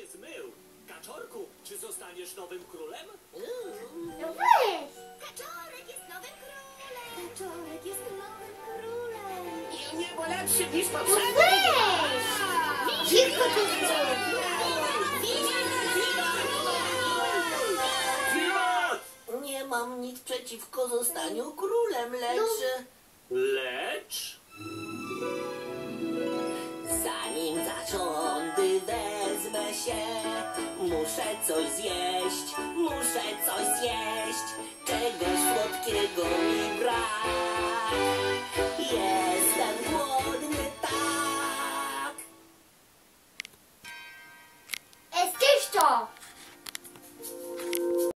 zmył. Kaczorku, czy zostaniesz nowym królem? No weź! Kaczorek jest nowym królem! Kaczorek jest nowym królem! I nie bogatszy niż No poprzedni. weź! Cicho tu Nie mam nic przeciwko zostaniu królem, lecz... Lecz... Zanim za rządy wezmę się, muszę coś zjeść, czegoś słodkiego mi brak.